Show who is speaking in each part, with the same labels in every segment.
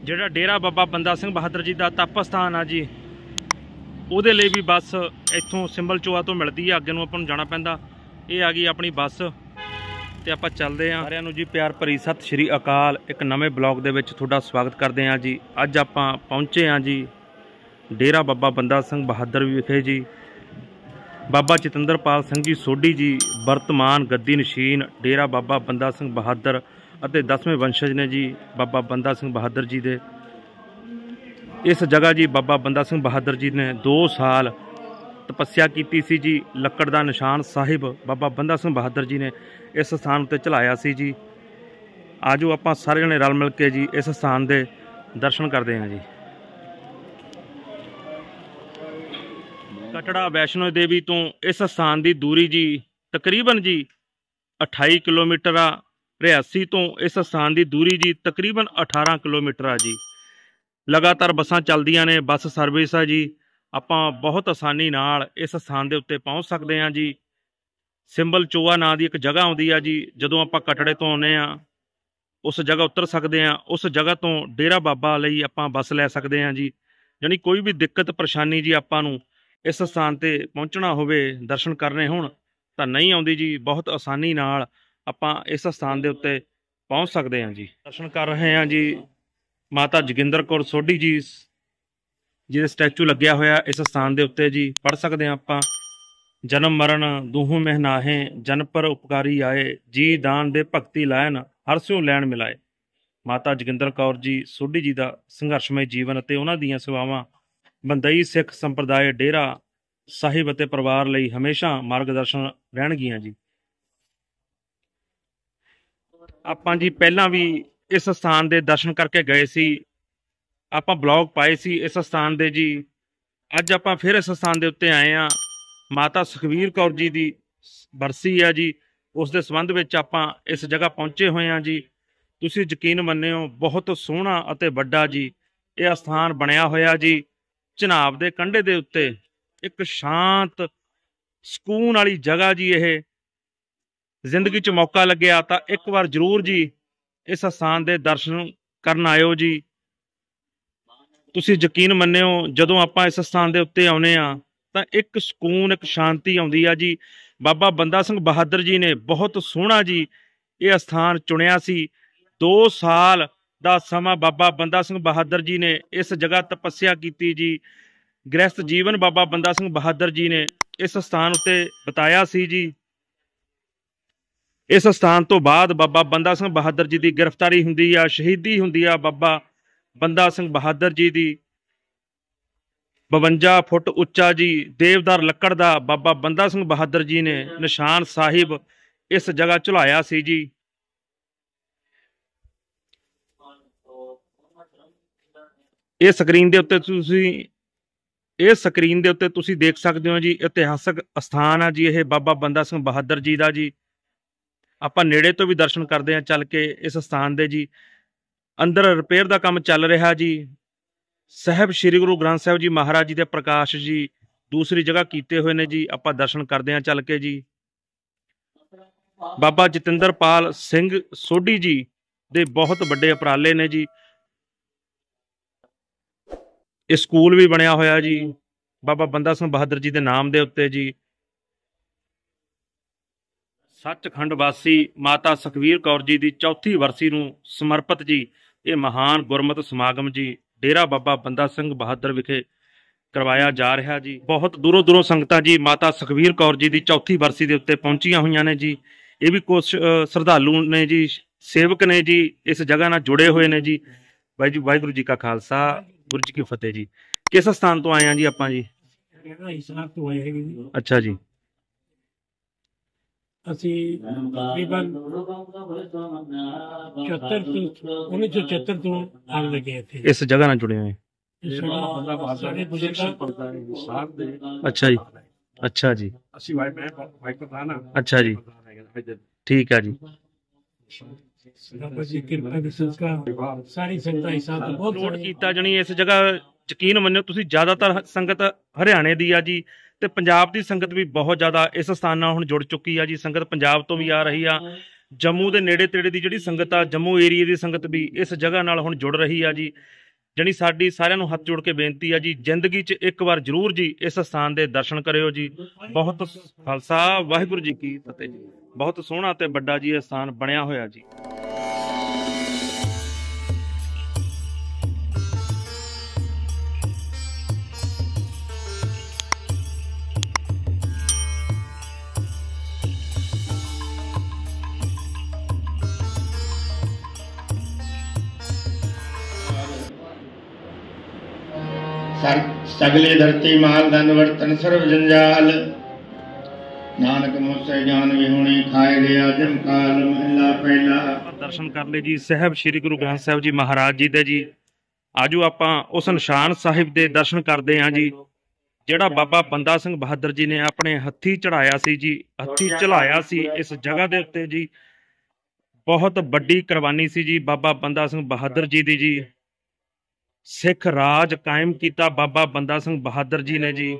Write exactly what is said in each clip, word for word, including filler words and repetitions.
Speaker 1: ਜਿਹੜਾ ਡੇਰਾ ਬਾਬਾ ਬੰਦਾ ਸਿੰਘ ਬਹਾਦਰ ਜੀ ਦਾ ਤਪ ਸਥਾਨ ਆ ਜੀ, ਉਹਦੇ ਲਈ ਵੀ ਬੱਸ ਇੱਥੋਂ ਸਿੰਬਲ ਚੋਆ ਤੋਂ ਮਿਲਦੀ ਆ। ਅੱਗੇ ਨੂੰ ਆਪਾਂ ਨੂੰ ਜਾਣਾ ਪੈਂਦਾ। ਇਹ ਆ ਗਈ ਆਪਣੀ ਬੱਸ ਤੇ ਆਪਾਂ ਚੱਲਦੇ ਹਾਂ। ਸਾਰਿਆਂ ਨੂੰ ਜੀ ਪਿਆਰ ਭਰੀ ਸਤਿ ਸ਼੍ਰੀ ਅਕਾਲ। ਇੱਕ ਨਵੇਂ ਬਲੌਗ ਦੇ ਵਿੱਚ ਤੁਹਾਡਾ ਸਵਾਗਤ ਕਰਦੇ ਹਾਂ ਜੀ। ਅੱਜ ਆਪਾਂ ਪਹੁੰਚੇ ਹਾਂ ਜੀ ਡੇਰਾ ਬਾਬਾ ਬੰਦਾ ਸਿੰਘ ਬਹਾਦਰ ਵਿਖੇ ਜੀ। ਬਾਬਾ ਜਤਿੰਦਰਪਾਲ ਸਿੰਘ ਜੀ ਸੋਢੀ ਜੀ ਵਰਤਮਾਨ ਗੱਦੀ ਨਸ਼ੀਨ ਡੇਰਾ ਬਾਬਾ ਬੰਦਾ ਸਿੰਘ ਬਹਾਦਰ ਅਤੇ ਦਸਵੇਂ ਵੰਸ਼ਜ ਨੇ ਜੀ ਬਾਬਾ ਬੰਦਾ ਸਿੰਘ ਬਹਾਦਰ ਜੀ ਦੇ। ਇਸ ਜਗ੍ਹਾ ਜੀ ਬਾਬਾ ਬੰਦਾ ਸਿੰਘ ਬਹਾਦਰ ਜੀ ਨੇ ਦੋ ਸਾਲ ਤਪੱਸਿਆ ਕੀਤੀ ਸੀ ਜੀ। ਲੱਕੜ ਦਾ ਨਿਸ਼ਾਨ ਸਾਹਿਬ ਬਾਬਾ ਬੰਦਾ ਸਿੰਘ ਬਹਾਦਰ ਜੀ ਨੇ ਇਸ ਸਥਾਨ ਉੱਤੇ ਚਲਾਇਆ ਸੀ ਜੀ। ਆਜੋ ਆਪਾਂ ਸਾਰੇ ਜਣੇ ਰਲ ਮਿਲ ਕੇ ਜੀ ਇਸ ਸਥਾਨ ਦੇ ਦਰਸ਼ਨ ਕਰਦੇ ਹਾਂ ਜੀ। ਕਟੜਾ ਵੈਸ਼ਨੋ ਦੇਵੀ ਤੋਂ ਇਸ ਸਥਾਨ ਦੀ ਦੂਰੀ ਜੀ ਤਕਰੀਬਨ ਜੀ ਅਠਾਈ ਕਿਲੋਮੀਟਰ ਆ। ਰਿਆਸੀ ਤੋਂ ਇਸ ਸਥਾਨ ਦੀ ਦੂਰੀ ਜੀ ਤਕਰੀਬਨ ਅਠਾਰਾਂ ਕਿਲੋਮੀਟਰ ਆ ਜੀ। ਲਗਾਤਾਰ ਬੱਸਾਂ ਚੱਲਦੀਆਂ ਨੇ, ਬੱਸ ਸਰਵਿਸ ਆ ਜੀ। ਆਪਾਂ ਬਹੁਤ ਆਸਾਨੀ ਨਾਲ ਇਸ ਸਥਾਨ ਦੇ ਉੱਤੇ ਪਹੁੰਚ ਸਕਦੇ ਹਾਂ ਜੀ। ਸਿੰਬਲ ਚੋਆ ਨਾਂ ਦੀ ਇੱਕ ਜਗ੍ਹਾ ਆਉਂਦੀ ਆ ਜੀ। ਜਦੋਂ ਆਪਾਂ ਕਟੜੇ ਤੋਂ ਆਉਂਦੇ ਹਾਂ ਉਸ ਜਗ੍ਹਾ ਉਤਰ ਸਕਦੇ ਹਾਂ। ਉਸ ਜਗ੍ਹਾ ਤੋਂ ਡੇਰਾ ਬਾਬਾ ਲਈ ਆਪਾਂ ਬੱਸ ਲੈ ਸਕਦੇ ਹਾਂ ਜੀ। ਯਾਨੀ ਕੋਈ ਵੀ ਦਿੱਕਤ ਪਰੇਸ਼ਾਨੀ ਜੀ ਆਪਾਂ ਨੂੰ ਇਸ ਸਥਾਨ 'ਤੇ ਪਹੁੰਚਣਾ ਹੋਵੇ, ਦਰਸ਼ਨ ਕਰਨੇ ਹੋਣ ਤਾਂ ਨਹੀਂ ਆਉਂਦੀ ਜੀ। ਬਹੁਤ ਆਸਾਨੀ ਨਾਲ ਆਪਾਂ ਇਸ ਸਥਾਨ ਦੇ ਉੱਤੇ ਪਹੁੰਚ ਸਕਦੇ ਹਾਂ ਜੀ। ਦਰਸ਼ਨ ਕਰ ਰਹੇ ਹਾਂ ਜੀ ਮਾਤਾ ਜੋਗਿੰਦਰ ਕੌਰ ਸੋਢੀ ਜੀ ਜਿਹਦੇ ਸਟੈਚੂ ਲੱਗਿਆ ਹੋਇਆ ਇਸ ਸਥਾਨ ਦੇ ਉੱਤੇ ਜੀ। ਪੜ੍ਹ ਸਕਦੇ ਹਾਂ ਆਪਾਂ। ਜਨਮ ਮਰਨ ਦੂਹੂ ਮਹਿਨਾਹੇ ਜਨ ਪਰ ਉਪਕਾਰੀ ਆਏ, ਜੀ ਦਾਨ ਦੇ ਭਗਤੀ ਲਾਇਨ ਹਰ ਸਿਉ ਲੈਣ ਮਿਲਾਏ। ਮਾਤਾ ਜੋਗਿੰਦਰ ਕੌਰ ਜੀ ਸੋਢੀ ਜੀ ਦਾ ਸੰਘਰਸ਼ਮਈ ਜੀਵਨ ਅਤੇ ਉਹਨਾਂ ਦੀਆਂ ਸੇਵਾਵਾਂ ਬੰਦਈ ਸਿੱਖ ਸੰਪਰਦਾਇ ਡੇਰਾ ਸਾਹਿਬ ਅਤੇ ਪਰਿਵਾਰ ਲਈ ਹਮੇਸ਼ਾ ਮਾਰਗਦਰਸ਼ਨ ਰਹਿਣਗੀਆਂ ਜੀ। ਆਪਾਂ ਜੀ ਪਹਿਲਾਂ ਵੀ ਇਸ ਸਥਾਨ ਦੇ ਦਰਸ਼ਨ ਕਰਕੇ ਗਏ ਸੀ। ਆਪਾਂ ਬਲੌਗ ਪਾਏ ਸੀ ਇਸ ਸਥਾਨ ਦੇ ਜੀ। ਅੱਜ ਆਪਾਂ ਫਿਰ ਇਸ ਸਥਾਨ ਦੇ ਉੱਤੇ ਆਏ ਹਾਂ। ਮਾਤਾ ਸੁਖਵੀਰ ਕੌਰ ਜੀ ਦੀ ਬਰਸੀ ਆ ਜੀ, ਉਸ ਦੇ ਸੰਬੰਧ ਵਿੱਚ ਆਪਾਂ ਇਸ ਜਗ੍ਹਾ ਪਹੁੰਚੇ ਹੋਏ ਹਾਂ ਜੀ। ਤੁਸੀਂ ਯਕੀਨ ਮੰਨਿਓ ਬਹੁਤ ਸੋਹਣਾ ਅਤੇ ਵੱਡਾ ਜੀ ਇਹ ਅਸਥਾਨ ਬਣਿਆ ਹੋਇਆ ਜੀ। ਚਨਾਬ ਦੇ ਕੰਢੇ ਦੇ ਉੱਤੇ ਇੱਕ ਸ਼ਾਂਤ ਸਕੂਨ ਵਾਲੀ ਜਗ੍ਹਾ ਜੀ। ਇਹ ਜ਼ਿੰਦਗੀ 'ਚ ਮੌਕਾ ਲੱਗਿਆ ਤਾਂ ਇੱਕ ਵਾਰ ਜ਼ਰੂਰ ਜੀ ਇਸ ਸਥਾਨ ਦੇ ਦਰਸ਼ਨ ਕਰਨ ਆਇਓ ਜੀ। ਤੁਸੀਂ ਯਕੀਨ ਮੰਨਿਓ ਜਦੋਂ ਆਪਾਂ ਇਸ ਸਥਾਨ ਦੇ ਉੱਤੇ ਆਉਂਦੇ ਹਾਂ ਤਾਂ ਇੱਕ ਸਕੂਨ, ਇੱਕ ਸ਼ਾਂਤੀ ਆਉਂਦੀ ਆ ਜੀ। ਬਾਬਾ ਬੰਦਾ ਸਿੰਘ ਬਹਾਦਰ ਜੀ ਨੇ ਬਹੁਤ ਸੋਹਣਾ ਜੀ ਇਹ ਅਸਥਾਨ ਚੁਣਿਆ ਸੀ। ਦੋ ਸਾਲ ਦਾ ਸਮਾਂ ਬਾਬਾ ਬੰਦਾ ਸਿੰਘ ਬਹਾਦਰ ਜੀ ਨੇ ਇਸ ਜਗ੍ਹਾ ਤਪੱਸਿਆ ਕੀਤੀ ਜੀ। ਗ੍ਰਸਥ ਜੀਵਨ ਬਾਬਾ ਬੰਦਾ ਸਿੰਘ ਬਹਾਦਰ ਜੀ ਨੇ ਇਸ ਸਥਾਨ ਉੱਤੇ ਬਿਤਾਇਆ ਸੀ ਜੀ। ਇਸ ਸਥਾਨ ਤੋਂ ਬਾਅਦ ਬਾਬਾ ਬੰਦਾ ਸਿੰਘ ਬਹਾਦਰ ਜੀ ਦੀ ਗ੍ਰਿਫਤਾਰੀ ਹੁੰਦੀ ਆ, ਸ਼ਹੀਦੀ ਹੁੰਦੀ ਆ ਬਾਬਾ ਬੰਦਾ ਸਿੰਘ ਬਹਾਦਰ ਜੀ ਦੀ। ਬਵੰਜਾ ਫੁੱਟ ਉੱਚਾ ਜੀ ਦੇਵਦਾਰ ਲੱਕੜ ਦਾ ਬਾਬਾ ਬੰਦਾ ਸਿੰਘ ਬਹਾਦਰ ਜੀ ਨੇ ਨਿਸ਼ਾਨ ਸਾਹਿਬ ਇਸ ਜਗ੍ਹਾ ਝੁਲਾਇਆ ਸੀ ਜੀ। ਇਹ ਸਕਰੀਨ ਦੇ ਉੱਤੇ ਤੁਸੀਂ ਇਹ ਸਕਰੀਨ ਦੇ ਉੱਤੇ ਤੁਸੀਂ ਦੇਖ ਸਕਦੇ ਹੋ ਜੀ ਇਤਿਹਾਸਕ ਅਸਥਾਨ ਆ ਜੀ ਇਹ ਬਾਬਾ ਬੰਦਾ ਸਿੰਘ ਬਹਾਦਰ ਜੀ ਦਾ ਜੀ। ਆਪਾਂ ਨੇੜੇ ਤੋਂ ਵੀ ਦਰਸ਼ਨ ਕਰਦੇ ਹਾਂ ਚੱਲ ਕੇ ਇਸ ਸਥਾਨ ਦੇ ਜੀ। ਅੰਦਰ ਰਿਪੇਅਰ ਦਾ ਕੰਮ ਚੱਲ ਰਿਹਾ ਜੀ। ਸਾਹਿਬ ਸ੍ਰੀ ਗੁਰੂ ਗ੍ਰੰਥ ਸਾਹਿਬ ਜੀ ਮਹਾਰਾਜ ਜੀ ਦੇ ਪ੍ਰਕਾਸ਼ ਜੀ ਦੂਸਰੀ ਜਗ੍ਹਾ ਕੀਤੇ ਹੋਏ ਨੇ ਜੀ। ਆਪਾਂ ਦਰਸ਼ਨ ਕਰਦੇ ਹਾਂ ਚੱਲ ਕੇ ਜੀ। ਬਾਬਾ ਜਤਿੰਦਰਪਾਲ ਸਿੰਘ ਸੋਢੀ ਜੀ ਦੇ ਬਹੁਤ ਵੱਡੇ ਉਪਰਾਲੇ ਨੇ ਜੀ। ਇਹ ਸਕੂਲ ਵੀ ਬਣਿਆ ਹੋਇਆ ਜੀ ਬਾਬਾ ਬੰਦਾ ਸਿੰਘ ਬਹਾਦਰ ਜੀ ਦੇ ਨਾਮ ਦੇ ਉੱਤੇ ਜੀ। ਸੱਚਖੰਡ ਵਾਸੀ ਮਾਤਾ ਸੁਖਵੀਰ ਕੌਰ ਜੀ ਦੀ ਚੌਥੀ ਵਰਸੀ ਨੂੰ ਸਮਰਪਿਤ ਜੀ ਇਹ ਮਹਾਨ ਗੁਰਮਤਿ ਸਮਾਗਮ ਜੀ ਡੇਰਾ ਬਾਬਾ ਬੰਦਾ ਸਿੰਘ ਬਹਾਦਰ ਵਿਖੇ ਕਰਵਾਇਆ ਜਾ ਰਿਹਾ ਜੀ। ਬਹੁਤ ਦੂਰੋਂ ਦੂਰੋਂ ਸੰਗਤਾਂ ਜੀ ਮਾਤਾ ਸੁਖਵੀਰ ਕੌਰ ਜੀ ਦੀ ਚੌਥੀ ਵਰਸੀ ਦੇ ਉੱਤੇ ਪਹੁੰਚੀਆਂ ਹੋਈਆਂ ਨੇ ਜੀ। ਇਹ ਵੀ ਕੁਝ ਸ਼ਰਧਾਲੂ ਨੇ ਜੀ, ਸੇਵਕ ਨੇ ਜੀ ਇਸ ਜਗ੍ਹਾ ਨਾਲ ਜੁੜੇ ਹੋਏ ਨੇ ਜੀ। ਵਾਹਿ ਜੀ ਵਾਹਿਗੁਰੂ ਜੀ ਕਾ ਖਾਲਸਾ ਗੁਰੂ ਜੀ ਕੀ ਫਤਿਹ ਜੀ। ਕਿਸ ਸਥਾਨ ਤੋਂ ਆਏ ਹਾਂ ਜੀ ਆਪਾਂ ਜੀ? ਅੱਛਾ ਜੀ।
Speaker 2: ਅਸੀਂ ਤਕਰੀਬਨ ਚੌਹੱਤਰ ਤੋਂ ਉੱਨੀ ਸੌ ਚੌਹੱਤਰ ਤੋਂ ਆਉਣ ਲੱਗੇ ਇੱਥੇ
Speaker 1: ਇਸ ਜਗ੍ਹਾ ਨਾਲ ਜੁੜੇ ਹੋਏ।
Speaker 2: ਸਾਡੇ ਬਜ਼ੁਰਗ
Speaker 1: ਅੱਛਾ ਜੀ, ਅੱਛਾ ਜੀ, ਅੱਛਾ ਜੀ, ਠੀਕ ਆ ਜੀ।
Speaker 2: ਬਾਬਾ ਜੀ ਕਿਰਪਾ ਦੀ ਸੰਸਕਾਰ ਸਾਰੀ ਸੰਗਤਾਂ ਹਿਸਾਬ ਤੋਂ ਬਹੁਤ
Speaker 1: ਨੋਟ ਕੀਤਾ ਜਾਣੀ ਇਸ ਜਗ੍ਹਾ ਯਕੀਨ ਮੰਨਿਓ ਤੁਸੀਂ ਜ਼ਿਆਦਾਤਰ ਸੰਗਤ ਹਰਿਆਣੇ ਦੀ ਆ ਜੀ ਤੇ ਪੰਜਾਬ ਦੀ ਸੰਗਤ ਵੀ ਬਹੁਤ ਜ਼ਿਆਦਾ ਇਸ ਸਥਾਨ ਨਾਲ ਹੁਣ ਜੁੜ ਚੁੱਕੀ ਆ ਜੀ। ਸੰਗਤ ਪੰਜਾਬ ਤੋਂ ਵੀ ਆ ਰਹੀ ਆ, ਜੰਮੂ ਦੇ ਨੇੜੇ ਤੇੜੇ ਦੀ ਜਿਹੜੀ ਸੰਗਤ ਆ, ਜੰਮੂ ਏਰੀਏ ਦੀ ਸੰਗਤ ਵੀ ਇਸ ਜਗ੍ਹਾ ਨਾਲ ਹੁਣ ਜੁੜ ਰਹੀ ਆ ਜੀ। ਜਾਣੀ ਸਾਡੀ ਸਾਰਿਆਂ ਨੂੰ ਹੱਥ ਜੋੜ ਕੇ ਬੇਨਤੀ ਆ ਜੀ, ਜ਼ਿੰਦਗੀ 'ਚ ਇੱਕ ਵਾਰ ਜ਼ਰੂਰ ਜੀ ਇਸ ਸਥਾਨ ਦੇ ਦਰਸ਼ਨ ਕਰਿਓ ਜੀ। ਬਹੁਤ ਖਾਲਸਾ, ਵਾਹਿਗੁਰੂ ਜੀ ਕੀ ਫਤਿਹ ਜੀ। ਬਹੁਤ ਸੋਹਣਾ ਤੇ ਵੱਡਾ ਜੀ ਇਹ ਸਥਾਨ ਬਣਿਆ ਹੋਇਆ ਜੀ।
Speaker 3: सगले धरती माल धन वर्तन सर्व जंजाल, नानक मुझसे जान विहुणी खाए गया जम काल। महला पहला।
Speaker 1: दर्शन कर ले जी साहब श्री गुरु ग्रंथ साहब जी महाराज जी दे जी। आजो आपां उस निशान साहिब दे दर्शन करते हैं जी, जिहड़ा बाबा बंदा सिंह बहादुर जी ने अपने हत्थी चढ़ाया सी जी, हत्थी चढ़ाया सी इस जगह दे उत्ते जी। बहुत वड्डी कुर्बानी सी जी बाबा बंदा सिंह बहादुर जी दी जी। सिख राज कायम किया बाबा बंदा सिंह बहादुर जी ने जी।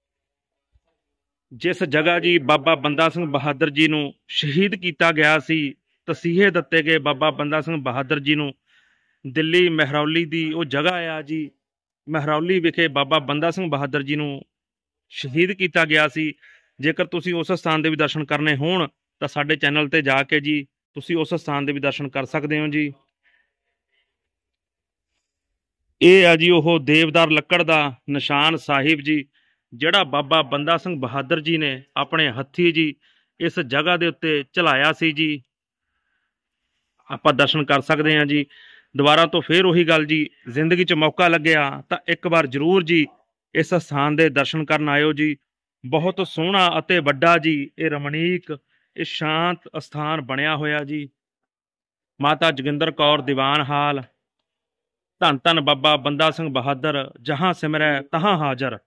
Speaker 1: जिस जगह जी बाबा बंदा सिंह बहादुर जी नूं शहीद किया गया सी, तसीहे दिते गए बाबा बंदा सिंह बहादुर जी नूं। दिल्ली महरौली दी वो जगह आ जी, महरौली विखे बाबा बंदा सिंह बहादुर जी नूं शहीद किया गया सी। जेकर तुसी उस स्थान दे भी दर्शन करने होण तां साडे चैनल ते जाके जी तुसी उस स्थान दे भी दर्शन कर सकते हो जी। ਇਹ ਆ ਜੀ ਉਹ ਦੇਵਦਾਰ ਲੱਕੜ ਦਾ ਨਿਸ਼ਾਨ ਸਾਹਿਬ ਜੀ, ਜਿਹੜਾ ਬਾਬਾ ਬੰਦਾ ਸਿੰਘ ਬਹਾਦਰ ਜੀ ਨੇ ਆਪਣੇ ਹੱਥੀ ਜੀ ਇਸ ਜਗ੍ਹਾ ਦੇ ਉੱਤੇ ਝਲਾਇਆ ਸੀ ਜੀ। ਆਪਾਂ ਦਰਸ਼ਨ ਕਰ ਸਕਦੇ ਹਾਂ ਜੀ। ਦੁਬਾਰਾ ਤੋਂ ਫੇਰ ਉਹੀ ਗੱਲ ਜੀ, ਜ਼ਿੰਦਗੀ 'ਚ ਮੌਕਾ ਲੱਗਿਆ ਤਾਂ ਇੱਕ ਵਾਰ ਜ਼ਰੂਰ ਜੀ ਇਸ ਸਥਾਨ ਦੇ ਦਰਸ਼ਨ ਕਰਨ ਆਇਓ ਜੀ। ਬਹੁਤ ਸੋਹਣਾ ਅਤੇ ਵੱਡਾ ਜੀ ਇਹ ਰਮਣੀਕ, ਇਹ ਸ਼ਾਂਤ ਅਸਥਾਨ ਬਣਿਆ ਹੋਇਆ ਜੀ। ਮਾਤਾ ਜੋਗਿੰਦਰ ਕੌਰ ਦੀਵਾਨ ਹਾਲ, ਧੰਨ ਧੰਨ ਬਾਬਾ ਬੰਦਾ ਸਿੰਘ ਬਹਾਦਰ, ਜਹਾਂ ਸਿਮਰੈ ਤਹਾਂ ਹਾਜ਼ਰ।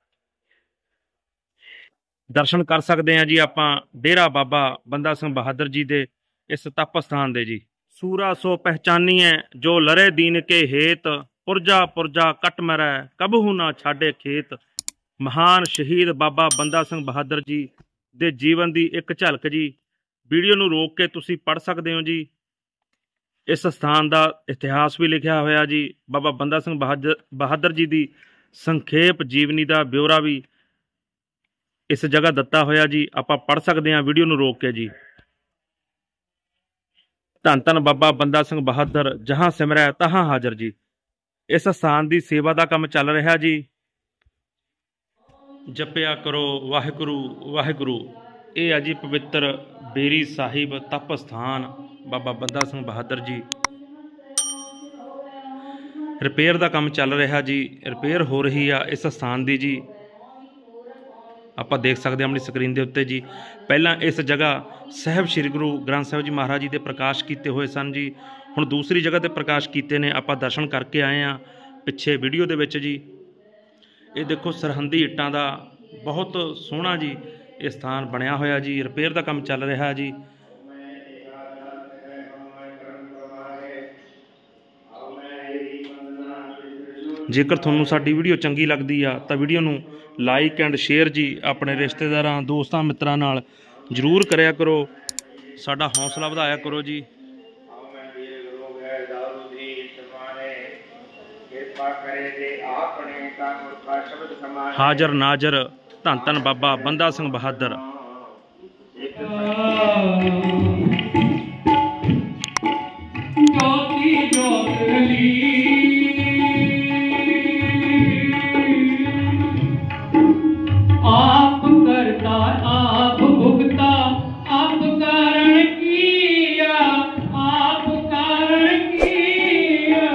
Speaker 1: ਦਰਸ਼ਨ ਕਰ ਸਕਦੇ ਹਾਂ ਜੀ ਆਪਾਂ ਡੇਰਾ ਬਾਬਾ ਬੰਦਾ ਸਿੰਘ ਬਹਾਦਰ ਜੀ ਦੇ ਇਸ ਤਪ ਸਥਾਨ ਦੇ ਜੀ। ਸੂਰਾ ਸੋ ਪਹਿਚਾਨੀਐ ਜੋ ਲਰੇ ਦੀਨ ਕੇ ਹੇਤ, ਪੁਰਜਾ ਪੁਰਜਾ ਕੱਟ ਮਰੈ ਕਬਹੂ ਨਾ ਛਾਡੇ ਖੇਤ। ਮਹਾਨ ਸ਼ਹੀਦ ਬਾਬਾ ਬੰਦਾ ਸਿੰਘ ਬਹਾਦਰ ਜੀ ਦੇ ਜੀਵਨ ਦੀ ਇੱਕ ਝਲਕ ਜੀ। ਵੀਡੀਓ ਨੂੰ ਰੋਕ ਕੇ ਤੁਸੀਂ ਪੜ੍ਹ ਸਕਦੇ ਹੋ ਜੀ। इस स्थान का इतिहास भी लिखा होया जी। बाबा बंदा सिंह बहादुर बहादुर जी की संखेप जीवनी का ब्यौरा भी इस जगह दिता होया जी। आप पढ़ सकते हैं वीडियो नूं रोक के जी। धन धन बाबा बंदा सिंह बहादुर, जहाँ सिमरै तहाँ हाजर जी। इस स्थान की सेवा का काम चल रहा जी। जपिया करो वाहिगुरू वाहिगुरू। ये है जी पवित्र बेरी साहिब तप स्थान बाबा बंदा सिंह बहादुर जी। रिपेयर का काम चल रहा जी, रिपेयर हो रही है इस स्थान की जी। आप देख सकते हैं अपनी स्क्रीन के उत्ते जी। पहला इस जगह साहब श्री गुरु ग्रंथ साहब जी महाराज जी के प्रकाश किए हुए सन जी। हुण दूसरी जगह पर प्रकाश किए ने, आप दर्शन करके आए हैं पिछे वीडियो के विच जी। ये देखो सरहंदी इट्टां का बहुत सोहना जी ये स्थान बनया होया जी। रिपेयर का काम चल रहा जी। जेकर तुहानूं साडी वीडियो चंगी लगदी आ तां वीडियो नूं लाइक एंड शेयर जी अपने रिश्तेदारां दोस्तां मित्रां नाल जरूर करया करो। साडा हौसला वधाया करो जी। हाजर नाजर धन धन बाबा बंदा सिंह बहादुर।
Speaker 2: आप करता आप भुगता आप कारण किया, आप कारण किया।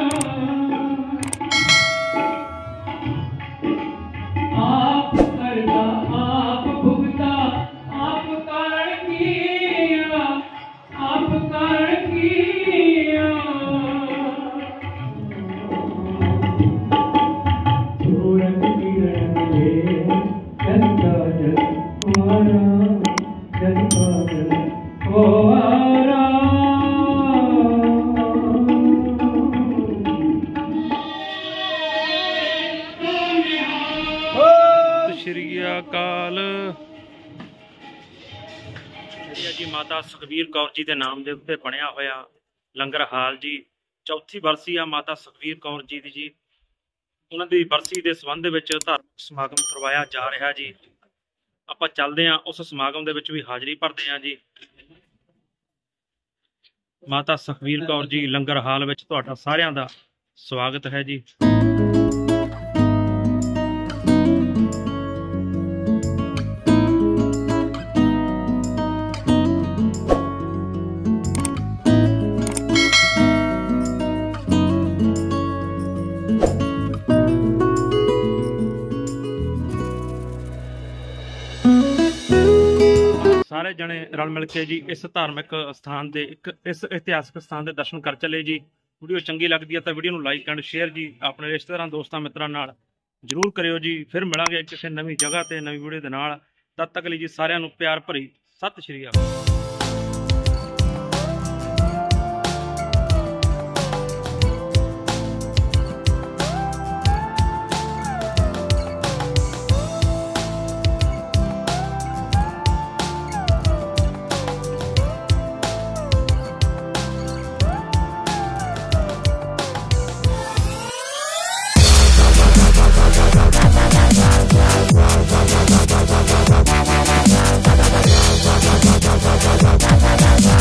Speaker 2: आप करता आप भुगता आप कारण किया, आप कारण किया। सूरज किरण ले जनता जन हमारा, जनता जन हमारा।
Speaker 1: श्री अकाल। जी माता सुखबीर कौर जी के नाम के उत्ते बनया होया लंगर हाल जी। चौथी बरसी आ माता सुखबीर कौर जी दी जी। उन्हां दी बरसी के संबंध में धार्मिक समागम करवाया जा रहा जी। आपां चलदे हां उस समागम दे विच भी हाज़री भरदे हां जी। माता सुखबीर कौर जी लंगर हाल विच तुहाडा सारिआं दा स्वागत है जी। सारे जने रल मिल के जी इस धार्मिक स्थान के एक इस इतिहासक स्थान के दर्शन कर चले जी। वीडियो चंगी लगती है तो वीडियो लाइक एंड शेयर जी अपने रिश्तेदारों दोस्तों मित्रों नाल जरूर करियो जी। फिर मिलांगे किसी नवी जगह ते नवी वीडियो दे नाल। तद तक लिए जी सारिआं नूं प्यार भरी सत श्री अकाल।
Speaker 4: Bye.